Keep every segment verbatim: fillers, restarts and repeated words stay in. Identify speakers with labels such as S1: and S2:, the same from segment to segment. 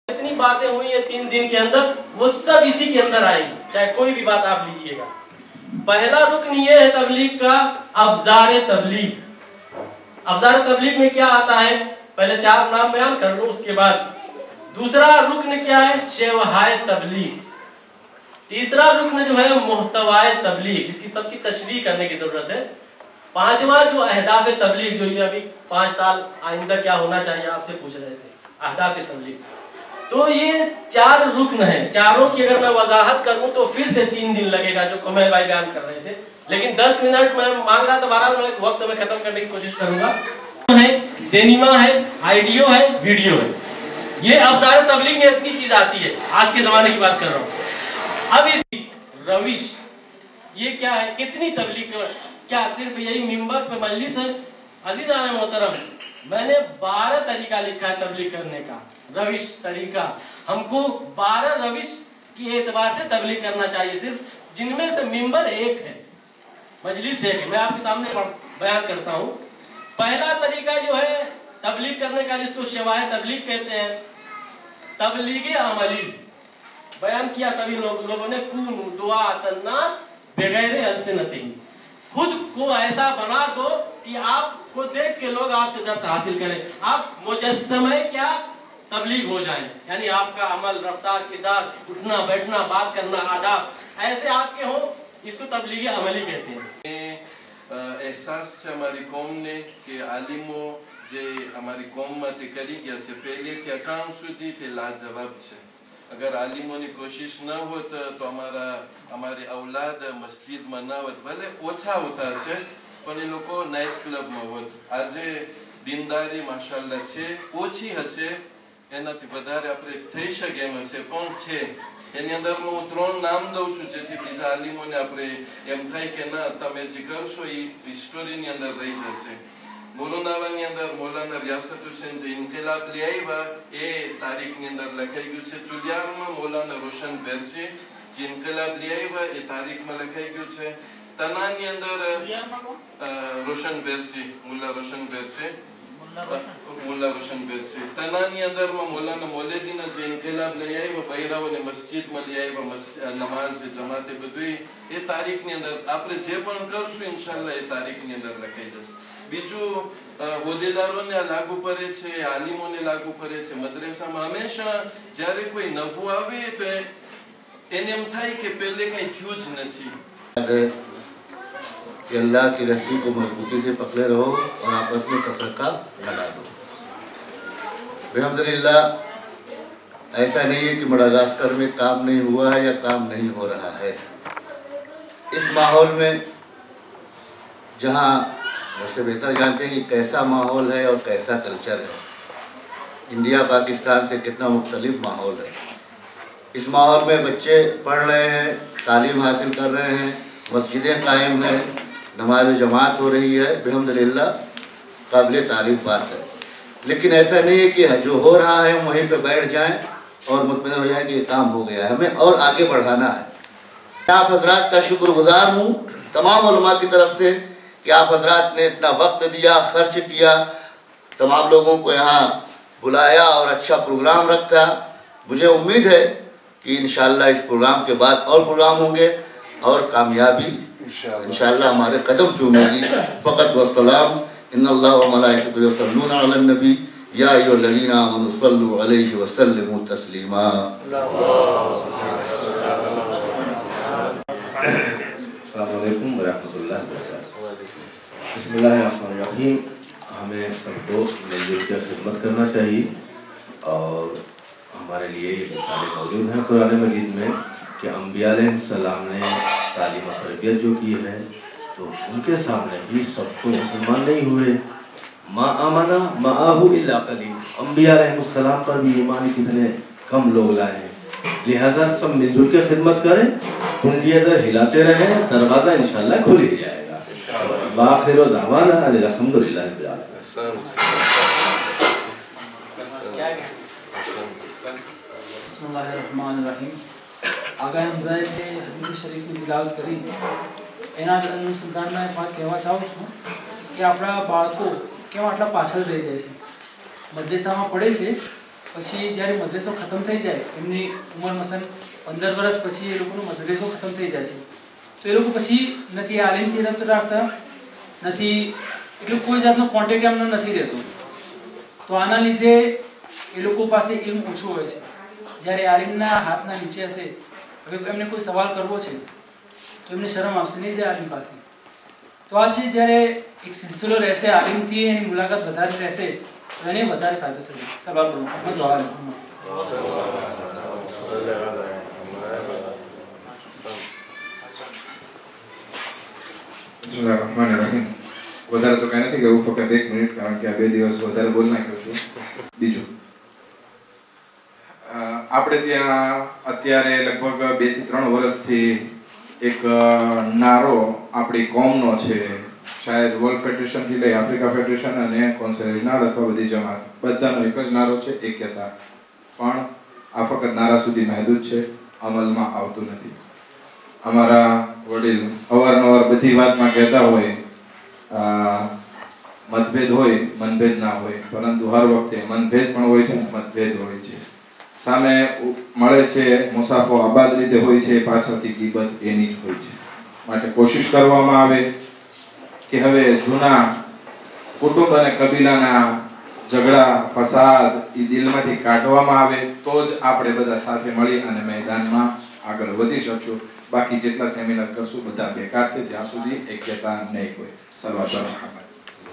S1: जितनी बातें हुई है तीन दिन के अंदर वो सब इसी के अंदर आएगी, चाहे कोई भी बात आप लीजिएगा। पहला रुकन ये है तबलीग का अब्जार तबलीग। अब्जार तबलीग में क्या आता है, पहले चार नाम बयान कर लूं, उसके बाद दूसरा रुकन क्या है, शेवहाय तबलीग। तीसरा रुकन जो है मुहतवाए तबलीग, इसकी सबकी तशरीह करने की जरूरत है। पांचवा जो अहदाफ तबलीग, जो ये अभी पांच साल आइंदा क्या होना चाहिए आपसे पूछ रहे थे, अहदाफ तबलीग। तो ये चार रुकन है, चारों की अगर मैं वजाहत करूं तो फिर से तीन दिन लगेगा, जो कमल भाई बयान कर रहे थे, लेकिन दस मिनट में मांग रहा था, बारह वक्त में खत्म करने की कोशिश करूंगा। है सिनेमा है, आइडियो है, वीडियो है, ये अब्जार तबलीग में इतनी चीज आती है, आज के जमाने की बात कर रहा हूँ। अब इस रविश ये क्या है, कितनी तबलीग, क्या सिर्फ यही मिंबर पे मजलिस है? अजीज़ान मोहतरम, मैंने बारह तरीका लिखा है तबलीग करने का, रविश तरीका। हमको बारह रविश के एतबार से तबलीग करना चाहिए सिर्फ, जिनमें से मिंबर एक है, मजलिस एक है। मैं आपके सामने बयान करता हूँ। पहला तरीका जो है तबलीग करने का, जिसको शेवाए तबलीग कहते हैं, तबलीग अमली। बयान किया सभी लोग, लोगों ने, कून दुआ तन्नास बगैर अलसनतिही, खुद को ऐसा बना दो कि आपको देख के लोग आपसे दर्स हासिल करें, आप मुजस्समे क्या तबलीग हो जाएं, यानी आपका अमल, रफ्तार, किरदार, उठना बैठना, बात करना, आदाब ऐसे आपके हो, इसको तबलीग अमली कहते हैं।
S2: एहसास છે અમારી કોમને કે આલિમો જે અમારી કોમમાંથી કરી ગયા છે પહેલેથી અટાણ સુધી તે લાજવાબ છે। અગર આલિમોની કોશિશ ન હોત તો અમારા અમારી औलाद મસ્જિદમાં ન હોત, ભલે ઓછા હોતા છે પણ એ લોકો નાઇટ ક્લબમાં હોત। આજે દીનદારી માશાઅલ્લાહ છે, ઓછી હશે, એનાથી વધારે આપણે થઈ શકે એમ હશે, પણ છે। એની અંદર હું ત્રણ નામ દઉં છું જેથી બીજા આલિમોને આપણે એમ થાય કે ના તમે જે કરશો એ હિસ્ટોરીની અંદર રહી જશે। મોરુનાવાની અંદર મૌલાના રિયાસત હુસેન જે ઇન્કિલાબ લઈ આવ્યા એ તારીખની અંદર લખાઈ ગયું છે। ચુલિયારમાં મૌલાના રોશન વેરસી જે ઇન્કિલાબ લઈ આવ્યા એ તારીખમાં લખાઈ ગયું છે। તનાની અંદર રોશન વેરસી, મુલ્લા રોશન વેરસી, मुल्ला रोशन बेरसी। तनानी अंदर में मौलाना मौलवी ने जो इनकलाब ले आई वो बहिराओ ने मस्जिद में ले आई वो नमाज जमाते बधुई ए तारीख ની અંદર આપણે જે પણ કરશું ઇન્શાઅલ્લાહ એ તારીખ ની અંદર લખાઈ જશે। બીજું હોદેદારોને લાગુ પડે છે, આલિમોને લાગુ પડે છે। મદ્રસામાં હંમેશા જ્યારે કોઈ નવું આવે તો એને એમ થાય કે પહેલે કંઈ થયું જ નથી।
S3: कि अल्लाह की रस्सी को मजबूती से पकड़े रहो और आपस में तफरका लगा दो। अल्हम्दुलिल्लाह, ऐसा नहीं है कि मडागास्कर में काम नहीं हुआ है या काम नहीं हो रहा है। इस माहौल में जहाँ मुझसे बेहतर जानते हैं कि कैसा माहौल है और कैसा कल्चर है, इंडिया पाकिस्तान से कितना मुख्तलिफ माहौल है। इस माहौल में बच्चे पढ़ रहे हैं, तालीम हासिल कर रहे हैं, मस्जिदें कायम हैं, नमाज जमात हो रही है, अल्हम्दुलिल्लाह काबिल तारीफ बात है। लेकिन ऐसा नहीं है कि जो हो रहा है हम वहीं पे बैठ जाएं और मुतमईन हो जाएं कि ये काम हो गया है, हमें और आगे बढ़ाना है। आप हजरात का शुक्रगुजार हूँ तमाम उलमा की तरफ से कि आप हजरात ने इतना वक्त दिया, खर्च किया, तमाम लोगों को यहाँ बुलाया और अच्छा प्रोग्राम रखा। मुझे उम्मीद है कि इंशाअल्लाह इस प्रोग्राम के बाद और प्रोग्राम होंगे और कामयाबी इंशाअल्लाह हमारे कदम चूमेगी। फ़क़त वस्सलाम, इन्नल्लाह व मलाइकतहु युसल्लूना अलन नबी या अय्युहल्लज़ीना आमनू सल्लु अलैहि व सल्लिमू तस्लीमा।
S4: अस्सलामु अलैकुम व रहमतुल्लाहि व बरकातहू। बिस्मिल्लाहिर्रहमानिर्रहीम। हमें सबको मिलजुल कर खिदमत करना चाहिए और हमारे लिए ये मिसालें मौजूद हैं कुरान मजीद में कि अम्बिया अलैहिस्सलाम ने तालीम और तरबियत जो की है तो उनके सामने भी सब तो मुसलमान नहीं हुए। मा आमना माहू इल्ला कलील, अम्बिया अलैहिस्सलाम पर भी ईमान कितने कम लोग लाए हैं। लिहाजा सब मिलजुल के खिदमत करें, कुंडी अगर हिलाते रहें, दरवाज़ा इंशाअल्लाह खुल ही जाएगा। बाखिर दावाना अल्हम्दुलिल्लाह रब्बिल आलमीन।
S5: बिस्मिल्लाहिर्रहमानिर्रहीम। आगा हमजा જે હદીસ શરીફની તિલાવત કરી એના અનુસંધાનમાં એક વાત કહેવા ચાહું છું કે આપણા બાળકો કેમ આટલા પાછળ રહી જાય છે, મદ્રેસામાં પડે છે પછી જ્યારે મદ્રેસો ખતમ થઈ જાય એમની ઉંમર મસન પંદર વર્ષ પછી એ લોકોનો મદ્રેસો ખતમ થઈ જાય છે તો એ લોકો પછી નથી આલિમથી રબ્ત રાખતા નથી એટલું કોઈ જાતનો કોન્ટેક્ટ એમનો નથી રહેતો તો આના લીધે એ લોકો પાસે ઇલ્મ ઓછું હોય છે જ્યારે આલિમના હાથના નીચે હશે હવે એમને કોઈ સવાલ કરવો છે તો એમને શરમ આવશે નહીં જાય આલિમ પાસે તો આ છે જ્યારે એક સિલસિલો રહેશે આલિમથી એની મુલાકાત વધારે રહેશે તો એને વધારે ફાયદો થશે સવાલ કરો મોહમ્મદ વાલા
S6: બિસ્મિલ્લાહિર્રહમાનિર્રહીમ વધારે તો કાંઈ નથી કહેવું ફક્ત એક મિનિટ કારણ કે આ બે દિવસ વધારે બોલ નાખ્યો છું બીજું આપણે ત્યાં અત્યારે લગભગ બે થી ત્રણ વર્ષથી એક નારો આપણી કોમનો છે શાયદ વર્લ્ડ ફેડરેશનથી લઈ આફ્રિકા ફેડરેશન અને કોન્સેલનાર અથવા બધી જમાત બધાનો એક જ નારો છે એક્યતા પણ આ ફક્ત નારા સુધી મહેદૂદ છે અમલમાં આવતું નથી અમારા વડીલ અવારનવાર બધી વાતમાં કહેતા હોય મતભેદ હોય મનભેદ ના હોય પરંતુ હર વખતે મનભેદ પણ હોય છે મતભેદ હોય છે સામે મળે છે મુસાફો આબાદ રીતે હોય છે પાછળથી ગીબત એની જ હોય છે માટે કોશિશ કરવામાં આવે કે હવે જૂના કુટુંબ અને કબીલાના ઝઘડા ફસાદ એ દિલમાંથી કાઢવામાં આવે તો જ આપણે બધા સાથે મળી અને મેદાનમાં આગળ વધી શકશું બાકી જેટલા સેમિનાર કરશું બધા બેકાર છે જ્યાં સુધી એક્યતા નહીં હોય સલાવત મુહમ્મદ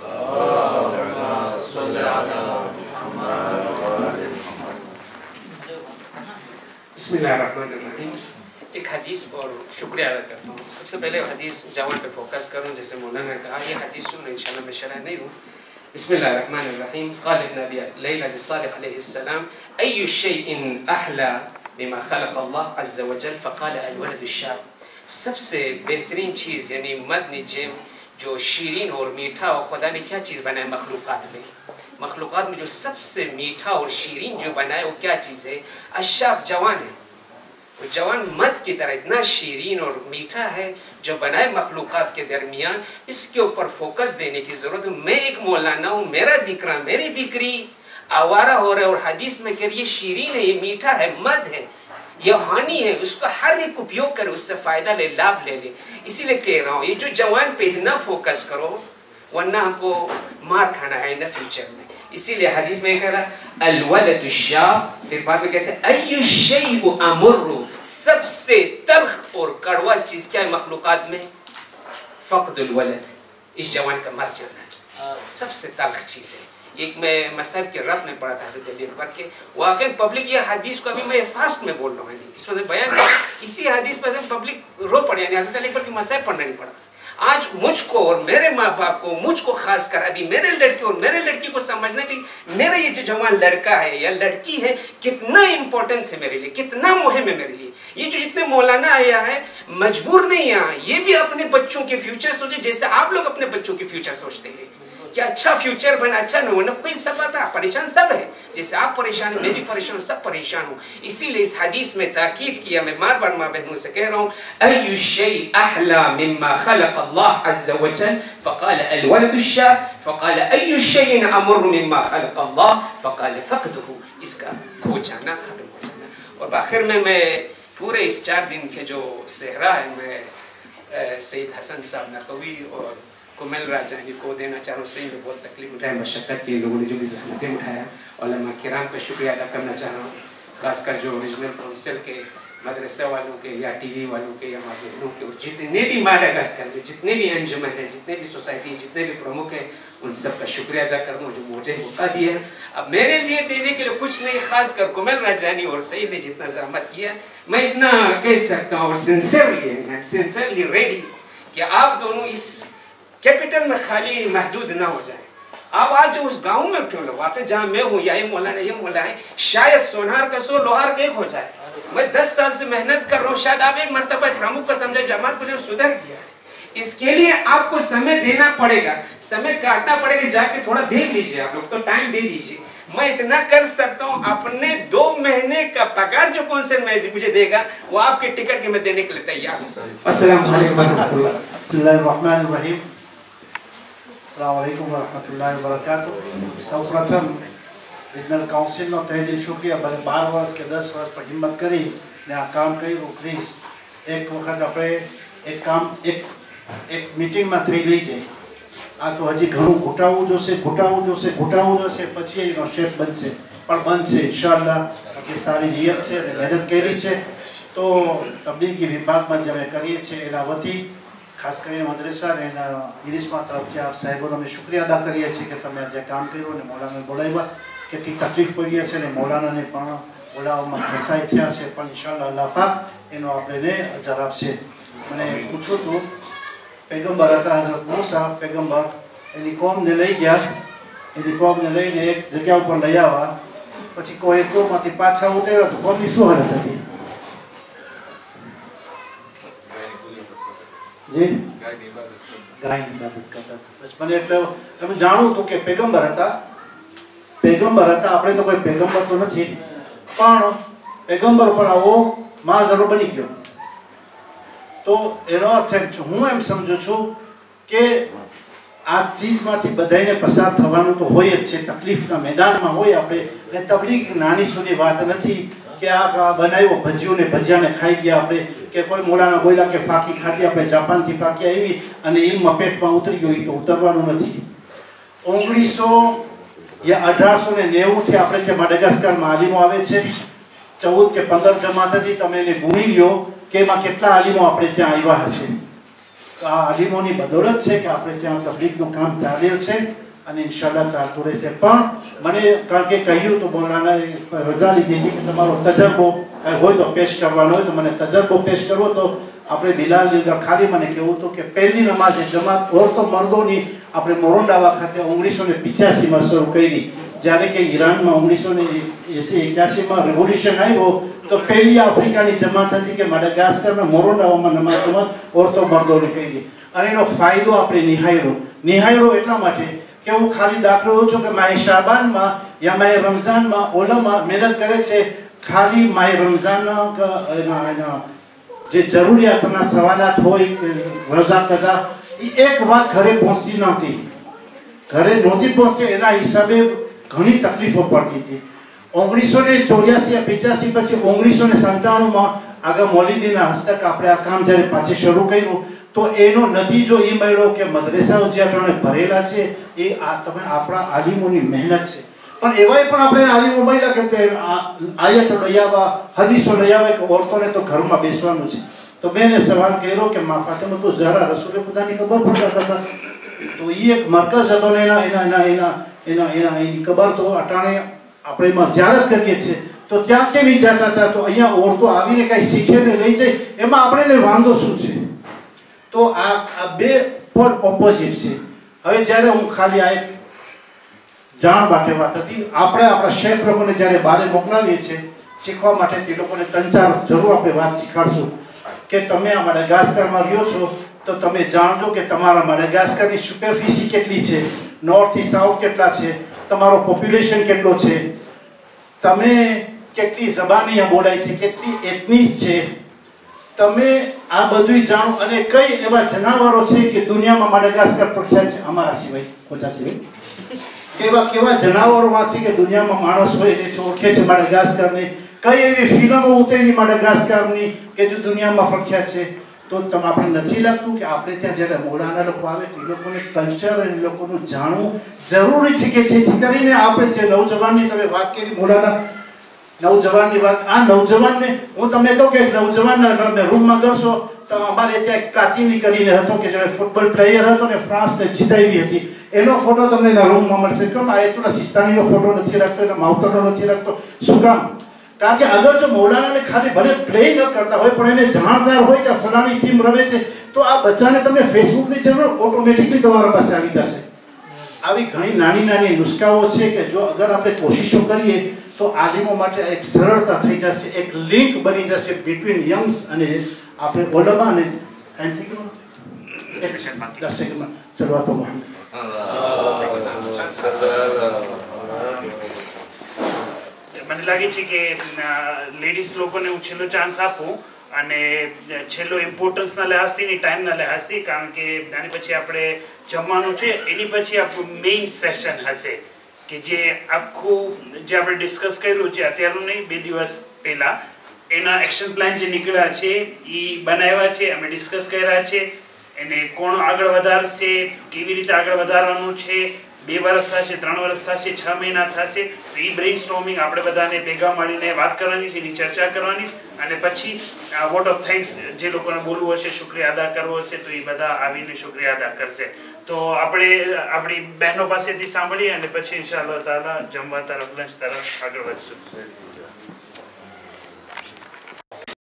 S7: बिस्मिल्लाहिर्रहमानिर्रहीम एक हदीस और शुक्रिया अदा करता हूँ सबसे पहले हदीस जवान पे फोकस करूँ जैसे मौलाना ने कहा ये हदीस सुन इंशाल्लाह मैं शरह नहीं हूँ बिस्मिल्लाहिर्रहमानिर्रहीम क़ाल नबी लैला सालिह अलैहिस्सलाम अय्यु शैइन अहला बिमा खलक़ अल्लाह अज़्ज़ व जल फ़क़ाल अल-वलद अश-शाब सबसे बेहतरीन चीज़ यानी मद नीचे जो शीरीन और मीठा और खुदा ने क्या चीज़ बनाया मखलूक़ात में मखलूक़ात में जो सबसे मीठा और शीरीन जो बनाया वो क्या चीज़ है अशाब जवान है वो जवान मद की तरह इतना शीरीन और मीठा है जो बनाए मखलूक़ात के दरमियान इसके ऊपर फोकस देने की ज़रूरत है मैं एक मौलाना हूँ मेरा दिकरा मेरी दिकरी आवारा हो रहा है और हदीस में कह रही है शीरीन है ये मीठा है मद है ये हानि है उसका हर एक उपयोग करे उससे फ़ायदा ले लाभ ले ले इसीलिए कह रहा हूँ ये जो जवान पे इतना फोकस करो वरना हमको मार खाना है ना फ्यूचर में इसीलिए हदीस में कह रहा अल-वलदु शाब फिर बाद में कहते हैं अय्यु शैउ अमुर्रु सबसे तल्ख और कड़वा चीज क्या है मखलूकात में फक़दुल वलद इस जवान का मर जाना सबसे तल्ख चीज है एक मैं मसहब के रब में पढ़ा था हज़रत अली अकबर के वाकई पब्लिक ये हदीस को अभी मैं फास्ट में बोल रहा हूँ इसमें बयान इसी हदीस पर पब्लिक रो पड़े यानी हज़रत अली अकबर की मसहब पढ़ना नहीं पड़ा आज मुझको और मेरे माँ बाप को मुझको खास कर अभी मेरे लड़के और मेरे लड़की को समझना चाहिए मेरा ये जो जवान लड़का है या लड़की है कितना इंपॉर्टेंस है मेरे लिए कितना मुहिम है मेरे लिए ये जो जितने मौलाना आया है मजबूर नहीं यहाँ ये भी अपने बच्चों के फ्यूचर सोचे जैसे आप लोग अपने बच्चों के फ्यूचर सोचते हैं कि अच्छा फ्यूचर बना अच्छा न होना कोई सब बात परेशान सब है जैसे आप परेशान है मैं भी परेशान हूँ सब परेशान हूँ इसीलिए इस हदीस में ताकीद किया मैं बार बार माँ बहनों से कह रहा हूँ अय्यु शै अहला मिम्मा खलक़ अल्लाह अज़्ज़ व जल फ़क़ाल अल-वलदु अश-शाब फ़क़ाल अय्यु शैइन अमुर्रु मिम्मा खलक़ अल्लाह फ़क़ाल फ़क़दुहु इसका खो जाना खत्म हो जाना और आखिर में मैं पूरे इस चार दिन के जो सेहरा है मैं सैयद हसन साहब नकवी और कुमल राजानी को देना चाह रहा हूँ सही में बहुत तकलीफ उठाए मशक्क़त की लोगों ने जो भी ज़हमतें उठाया उलमा किराम का शुक्रिया अदा करना चाह रहा हूँ ख़ासकर जो रीजनल काउंसिल के मदरसे वालों के या टीवी वालों के या माँ बहनों के और जितने भी माडागास्कर में जितने भी अंजुमन है जितने भी सोसाइटी जितने भी प्रमुख हैं उन सब का शुक्रिया अदा कर दूँ जो मुझे मौका दिया है अब मेरे लिए देने के लिए कुछ नहीं खासकर कुमल राजानी और सईद ने जितना ज़हमत किया मैं इतना कह सकता हूँ और सिंसियरली सिंसियरली रेडी कि आप दोनों इस कैपिटल में खाली महदूद ना हो जाए आप आज जो उस गांव में क्यों लोग वाकई जहाँ मैं हूँ या ये मौलाना ये मौला है शायद सोनार का सो लोहार का एक हो जाए मैं दस साल से मेहनत कर रहा हूँ शायद आप एक मर्तबा प्रमुख को समझे जमात को जो सुधर गया है इसके लिए आपको समय देना पड़ेगा समय काटना पड़ेगा जाके थोड़ा देख लीजिए आप लोग तो टाइम दे दीजिए मैं इतना कर सकता हूँ अपने दो महीने का पगार जो कौन से मैं मुझे देगा वो आपके टिकट के मैं देने के लिए तैयार हूँ अस्सलाम वालेकुम
S8: अस्सलाम वालेकुम वरहमतुल्लाहि वबरकातुह। सर्वप्रथम રિજનલ કાઉન્સિલનો તહે દિલ શુક્રિયા. ભલે બાર વર્ષ કે દસ વર્ષ પર હિંમત કરી ને આ કામ કર્યું. પ્લીઝ એક વખત આપણે એક કામ એક એક મિટિંગમાં થઈ લઈ જાય. આ તો હજી ઘણું ઘૂંટાવવું જોશે ઘૂંટાવવું જોશે ઘૂંટાવવું જોશે પછી એનો શેપ બનશે, પણ બનશે ઇન્શાઅલ્લાહ. એટલી સારી નિયત છે અને મહેનત કરી છે. તો તબલીગી વિભાગમાં જે અમે કરીએ છીએ એના વતી ખાસ કરીને મદ્રેસા અને એના ઇરિસ્મા તરફથી આપ સાહેબોનો અમે શુક્રિયા અદા કરીએ છીએ કે તમે જે કામ કર્યું અને મૌલાનાને બોલાવ્યા. કેટલી તકલીફ પડી છે અને મૌલાનાને પણ બોલાવવામાં ખેંચાઈ થયા છે, પણ ઇન્શાઅલ્લાહ અલ્લાહ પાક એનો આપણને અજર આપશે. મને પૂછ્યું હતું, पैगंबर હતા હઝરત મૂસા पैगंबर એની કોમને લઈ ગયા, એની કોમને લઈને એક જગ્યા ઉપર લઈ આવ્યા. પછી કોઈ કોમમાંથી પાછા ઉતર્યા તો કોમની શું હાલત હતી? જી ગાયની ઇબાદત કરતા હતા. બસ મને એટલે તમે જાણવું હતું કે पैगंबर હતા, पैगंबर હતા. આપણે તો કોઈ पैगंबर તો નથી, પણ पैगंबर પર આવો માઝરો બની ગયો. તો એનો અર્થ એમ છે, હું એમ સમજુ છું કે આ ચીજમાંથી બધાને પસાર થવાનું તો હોય જ છે. તકલીફના મેદાનમાં હોય આપણે. ને તબલીગ નાની સૂની વાત નથી કે આ બનાવ્યો ભજીયું ને ભજીયાને ખાઈ ગયા આપણે, કે કોઈ મોલાના બોલ્યા કે ફાકી ખાધી આપણે જાપાનથી ફાકી આવી અને ઇલ્મ પેટમાં ઉતરી ગયું, તો ઉતરવાનું નથી. ઓગણીસો યા અઢારસો ને નેવુંથી આપણે ત્યાં માડેગાસ્કરમાં આલિમો આવે છે. ચૌદ કે પંદર જમાત હતી. તમે એને ગુણી લ્યો કે એમાં કેટલા આલિમો આપણે ત્યાં આવ્યા હશે. તો આ આલિમોની બદૌલત છે કે આપણે ત્યાં તબલીગનું કામ ચાલ્યું છે અને ઇન્શાઅલ્લાહ ચાલતું રહેશે. પણ મને કારણ કે કહ્યું તો મૌલાનાએ રજા લીધી હતી કે તમારો તજરબો હોય તો પેશ કરવાનો હોય, તો મને તજરબો પેશ કરવો તો આપણે બિલાલ લીધા. ખાલી મને કહેવું હતું કે પહેલી નમાઝે જમાત ઓરતો મર્દોની આપણે મોરોંડાવા ખાતે ઓગણીસો ને પિચ્યાસીમાં શરૂ કરી. જ્યારે કે ઈરાનમાં ઓગણીસો ને એસી એક્યાસીમાં રેવોલ્યુશન આવ્યો તો પહેલી આફ્રિકાની જમાત હતી કે માડેગાસ્કરના મોરોંડાવામાં નમાઝ જમાત ઓરતો મર્દોની કરી. અને એનો ફાયદો આપણે નિહાળ્યો. નિહાળ્યો એટલા માટે કે હું ખાલી દાખલો લઉં છું કે માહે શાબાનમાં યા માહે રમઝાનમાં ઓલમા મહેનત કરે છે. ખાલી માહે રમઝાનના એના જે જરૂરિયાતના સવાલાત હોય રઝા કઝા એ એક વાત ઘરે પહોંચતી નહોતી, ઘરે નહોતી પહોંચતી. એના હિસાબે ઘણી તકલીફો પડતી હતી. ઓગણીસો ને ચોર્યાસી યા પિચ્યાસી પછી ઓગણીસો ને સંતાણુંમાં આગળ મૌલીદીના હસ્તક આપણે આ કામ જ્યારે પાછી શરૂ કર્યું તો એનો નતીજો એ મળ્યો કે મદ્રેસાઓ જે આપણે ભરેલા છે એ આ તમે આપણા આલિમોની મહેનત છે. પણ એવાય પણ આપણે આલિમો મળ્યા કે તે આયત લઈ આવવા, હદીસો લઈ આવે કે ઓરતોને તો ઘરમાં બેસવાનું છે. તો મેં એને સવાલ કર્યો કે મા ફાતિમા તો ઝહરા રસૂલે ખુદાની કબર પડતા હતા. તો એ એક મરકઝ હતો ને એના એના એના એના એના એના એની કબર તો અટાણે આપણે એમાં ઝિયારત કરીએ છીએ. તો ત્યાં કેમ જતા હતા? તો અહીંયા ઓરતો આવીને કાંઈ શીખે ને લઈ જાય, એમાં આપણે વાંધો શું છે? તો આ આ બે પોલ ઓપોઝિટ છે. હવે જ્યારે હું ખાલી આ એક જાણ માટે વાત હતી, આપણે આપણા શેખ લોકોને જ્યારે બહાર મોકલાવીએ છીએ શીખવા માટે, તે લોકોને ત્રણ ચાર જરૂર આપણે વાત શીખાડશું કે તમે આ માડેગાસ્કરમાં રહ્યો છો તો તમે જાણજો કે તમારા માડેગાસ્કરની સુપરફિસી કેટલી છે, નોર્થથી સાઉથ કેટલા છે, તમારો પોપ્યુલેશન કેટલો છે, તમે કેટલી જબાન અહીંયા બોલાય છે, કેટલી એથનિસ છે, તમે આ બધું જાણો. અને કઈ એવા જનાવરો છે કે દુનિયામાં માડેગાસ્કર પ્રખ્યાત છે અમારા સિવાય, ખોજા સિવાય. કેવા કેવા જનાવરો વાંચી કે દુનિયામાં માણસ હોય એને ઓળખે છે માડેગાસ્કરને. કઈ એવી ફિલ્મો ઉતરી માડેગાસ્કરની કે જે દુનિયામાં પ્રખ્યાત છે. તો તમે આપણે નથી લાગતું કે આપણે ત્યાં જ્યારે મૌલાના લોકો આવે તો એ લોકોને કલ્ચર અને એ લોકોનું જાણવું જરૂરી છે કે જેથી કરીને આપણે જે નવજવાનની તમે વાત કરી, મૌલાના નવજવાનની વાત, આ નવજવાનને હું તમને કહું કે નવજવાનના રૂમમાં કરશો તો અમારે ત્યાં એક પ્રાચીની કરીને હતો કે જેને ફૂટબોલ પ્લેયર હતો ને ફ્રાન્સને જીતાવી હતી, એનો ફોટો તમને એના રૂમમાં મળશે. કેમ આયતુલ્લા સિસ્તાનીનો ફોટો નથી રાખતો, એના માવતરનો નથી રાખતો? શું કામ? કારણ કે અગર જો મૌલાનાને ખાલી ભલે પ્લે ન કરતા હોય પણ એને જાણકાર હોય કે ફલાણી ટીમ રમે છે તો આ બચ્ચાને તમને ફેસબુકની જરૂર ઓટોમેટિકલી તમારા પાસે આવી જશે. આવી ઘણી નાની નાની નુસ્ખાઓ છે કે જો અગર આપણે કોશિશો કરીએ તો આલિમો માટે એક સરળતા થઈ જશે, એક લિંક બની જશે બિટવીન યંગ્સ અને આપણે ઓલમા અને ટાઈમ થઈ ગયો દસ સેકન્ડમાં સલવાતો મોહમ્મદ.
S9: મને લાગે છે કે લેડીઝ લોકોને હું છેલ્લો ચાન્સ આપું અને છેલ્લો ઇમ્પોર્ટન્સના લહાસથી ટાઈમના લહાસથી, કારણ કે આની પછી આપણે જમવાનું છે, એની પછી આપણું મેઇન સેશન હશે કે જે આખું જે આપણે ડિસ્કસ કર્યું છે અત્યારનું નહીં, બે દિવસ પહેલા એના એક્શન પ્લાન જે નીકળ્યા છે એ બનાવ્યા છે, અમે ડિસ્કસ કર્યા છે, એને કોણ આગળ વધારશે, કેવી રીતે આગળ વધારવાનું છે, બે વર્ષ થશે, ત્રણ વર્ષ થશે, છ મહિના થશે, તો એ બ્રેઇન સ્ટોર્મિંગ આપણે બધાને ભેગા મળીને વાત કરવાની છે, એની ચર્ચા કરવાની છે અને પછી વોટ ઓફ થેન્ક્સ જે લોકોને બોલવું હશે, શુક્રિયા અદા કરવો હશે તો એ બધા આવીને શુક્રિયા અદા કરશે. તો આપણે આપણી બહેનો પાસેથી સાંભળીએ અને પછી ઇન્શાઅલ્લાહ તાઆલા જમવા તરફ, લંચ તરફ આગળ વધશું.